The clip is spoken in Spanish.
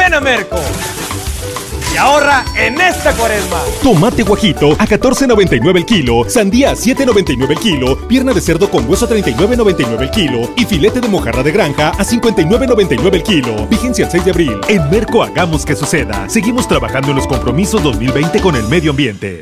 Ven a Merco y ahorra en esta Cuaresma. Tomate guajito a $14.99 el kilo, sandía a $7.99 el kilo, pierna de cerdo con hueso a $39.99 el kilo y filete de mojarra de granja a $59.99 el kilo. Vigencia el 6 de abril. En Merco hagamos que suceda. Seguimos trabajando en los compromisos 2020 con el medio ambiente.